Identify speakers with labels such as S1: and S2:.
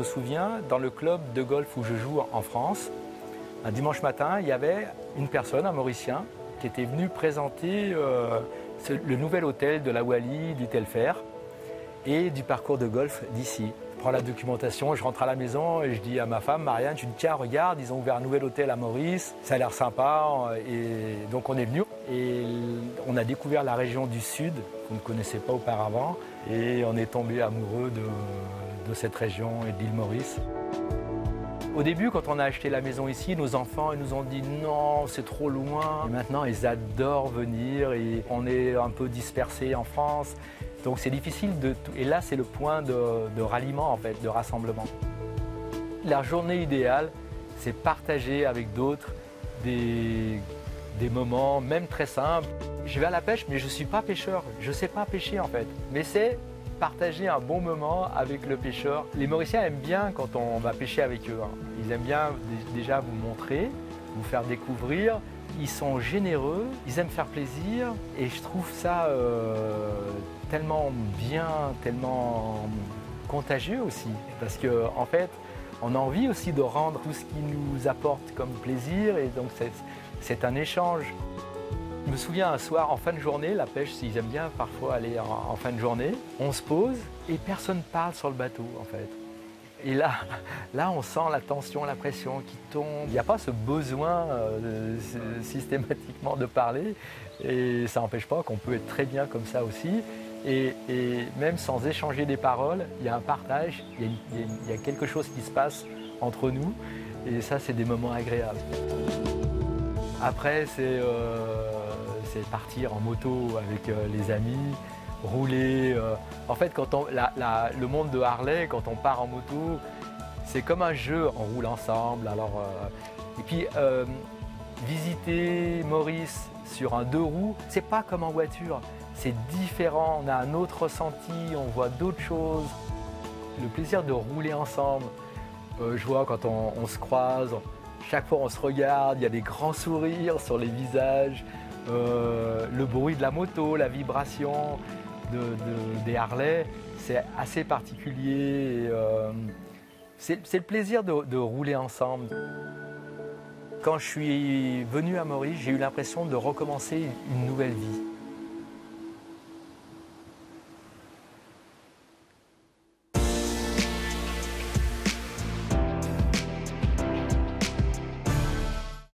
S1: souviens, dans le club de golf où je joue en France, un dimanche matin, il y avait une personne, un Mauricien, qui était venu présenter le nouvel hôtel de la Wally, du Telfer et du parcours de golf d'ici. Je prends la documentation, je rentre à la maison et je dis à ma femme, Marianne, je dis tiens, regarde, ils ont ouvert un nouvel hôtel à Maurice, ça a l'air sympa. Et donc on est venu et on a découvert la région du sud qu'on ne connaissait pas auparavant et on est tombé amoureux de cette région et de l'île Maurice. Au début, quand on a acheté la maison ici, nos enfants ils nous ont dit non, c'est trop loin. Et maintenant, ils adorent venir et on est un peu dispersés en France. Donc c'est difficile et là, c'est le point de ralliement, en fait, de rassemblement. La journée idéale, c'est partager avec d'autres des moments, même très simples. Je vais à la pêche, mais je ne suis pas pêcheur. Je ne sais pas pêcher, en fait. Mais c'est partager un bon moment avec le pêcheur. Les Mauriciens aiment bien quand on va pêcher avec eux. Ils aiment bien déjà vous montrer, vous faire découvrir. Ils sont généreux, ils aiment faire plaisir et je trouve ça tellement bien, tellement contagieux aussi. Parce qu'en fait, on a envie aussi de rendre tout ce qui nous apporte comme plaisir et donc c'est un échange. Je me souviens un soir, en fin de journée, la pêche, ils aiment bien parfois aller en fin de journée, on se pose et personne ne parle sur le bateau en fait. Et là, on sent la tension, la pression qui tombe. Il n'y a pas ce besoin systématiquement de parler et ça n'empêche pas qu'on peut être très bien comme ça aussi. Et même sans échanger des paroles, il y a un partage, il y a quelque chose qui se passe entre nous et ça, c'est des moments agréables. Après, c'est partir en moto avec les amis, rouler. En fait, le monde de Harley, quand on part en moto, c'est comme un jeu, on roule ensemble. Et puis, visiter Maurice sur un 2 roues, c'est pas comme en voiture, c'est différent, on a un autre ressenti, on voit d'autres choses. Le plaisir de rouler ensemble, je vois quand on se croise, chaque fois on se regarde, il y a des grands sourires sur les visages, le bruit de la moto, la vibration des Harley, c'est assez particulier. C'est le plaisir de rouler ensemble. Quand je suis venu à Maurice, j'ai eu l'impression de recommencer une nouvelle vie.